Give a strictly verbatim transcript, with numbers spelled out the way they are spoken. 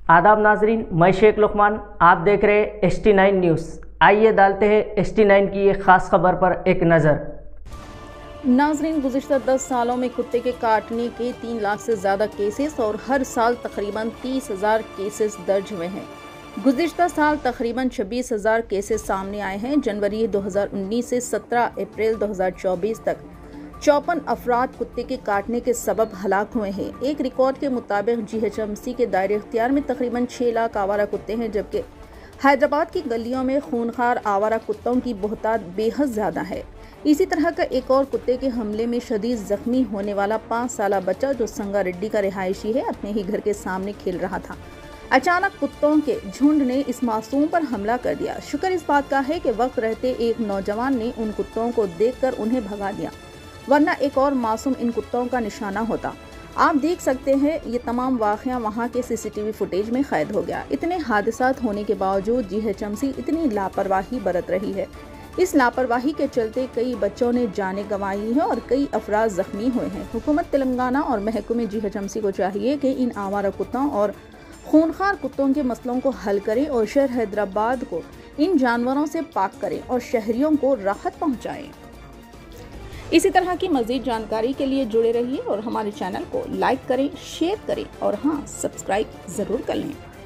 आदाब नाजरीन, मैं शेख लुकमान, आप देख रहे हैं एस टी नाइन न्यूज़। आइए डालते हैं एस टी नाइन की एक ख़ास खबर पर एक नज़र। नाजरीन, गुज़िश्ता दस सालों में कुत्ते के काटने के तीन लाख से ज़्यादा केसेस और हर साल तकरीबन तीस हज़ार केसेस दर्ज हुए हैं। गुज़िश्ता साल तकरीबन छब्बीस हज़ार केसेस सामने आए हैं। जनवरी दो हज़ार उन्नीस से सत्रह अप्रैल दो हज़ार चौबीस तक चौपन अफराद कुत्ते के काटने के सबब हलाक हुए हैं। एक रिकॉर्ड के मुताबिक जी एच एम सी के दायरे इख्तियार में तकरीबन छः लाख आवारा कुत्ते हैं, जबकि हैदराबाद की गलियों में खूनखार आवारा कुत्तों की बहुतात बेहद ज़्यादा है। इसी तरह का एक और कुत्ते के हमले में शदीद जख्मी होने वाला पाँच साल बच्चा, जो संगारेड्डी का रिहायशी है, अपने ही घर के सामने खेल रहा था। अचानक कुत्तों के झुंड ने इस मासूम पर हमला कर दिया। शुक्र इस बात का है कि वक्त रहते एक नौजवान ने उन कुत्तों को देखकर उन्हें भगा दिया, वरना एक और मासूम इन कुत्तों का निशाना होता। आप देख सकते हैं ये तमाम वाक़या वहाँ के C C T V footage में कैद हो गया। इतने हादसात होने के बावजूद जी एच एम सी इतनी लापरवाही बरत रही है। इस लापरवाही के चलते कई बच्चों ने जानें गंवाई है और कई अफराद जख्मी हुए हैं। हुकूमत तेलंगाना और महकमे जी एच एम सी को चाहिए कि इन आवारा कुत्तों और खूनखार कुत्तों के मसलों को हल करें और शहर हैदराबाद को इन जानवरों से पाक करें और शहरियों को राहत पहुँचाएँ। इसी तरह की मज़ीद जानकारी के लिए जुड़े रहिए और हमारे चैनल को लाइक करें, शेयर करें और हाँ, सब्सक्राइब ज़रूर कर लें।